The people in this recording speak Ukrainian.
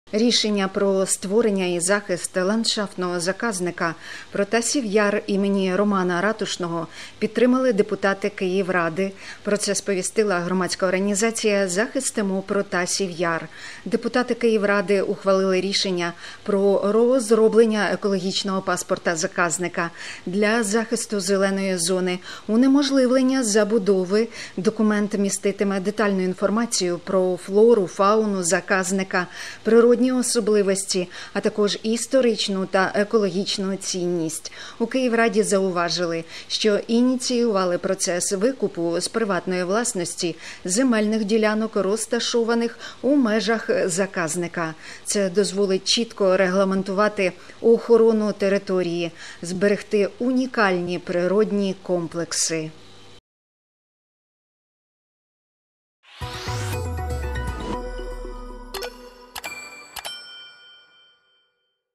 Рішення про створення і захист ландшафтного заказника Протасів Яр імені Романа Ратушного підтримали депутати Київради. Про це сповістила громадська організація «Захист ТМО Протасів Яр». Депутати Київради ухвалили рішення про розроблення екологічного паспорта заказника для захисту зеленої зони, унеможливлення забудови. Документ міститиме детальну інформацію про флору, фауну заказника, природні особливості, а також історичну та екологічну цінність. У Київраді зауважили, що ініціювали процес викупу з приватної власності земельних ділянок, розташованих у межах заказника. Це дозволить чітко регламентувати охорону території, зберегти унікальні природні комплекси.